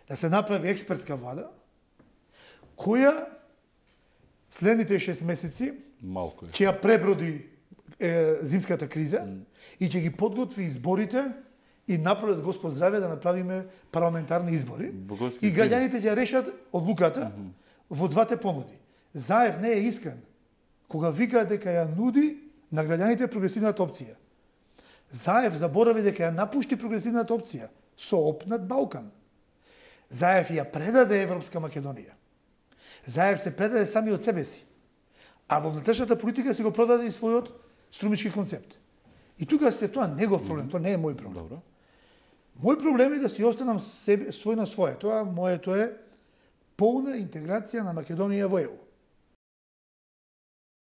да се направи експертска влада, која следните 6 месеци ќе ја преброди зимската криза и ќе ги подготви изборите и направат Господ здраве да направиме парламентарни избори. И граѓаните ќе решат одлуката во двате понуди. Заев не е искрен кога вика дека ја нуди на граѓаните прогресивната опција. Заев заборави дека ја напушти прогресивната опција со опнат Балкан. Заев ја предаде Европска Македонија. Заев се предаде сами од себе си. А во внатрешната политика си го продаде и својот струмички концепт. И тука се тоа негов проблем, тоа не е мој проблем. Добро. Мој проблем е да си останам свој на своје. Тоа моето е полна интеграција на Македонија во ЕУ.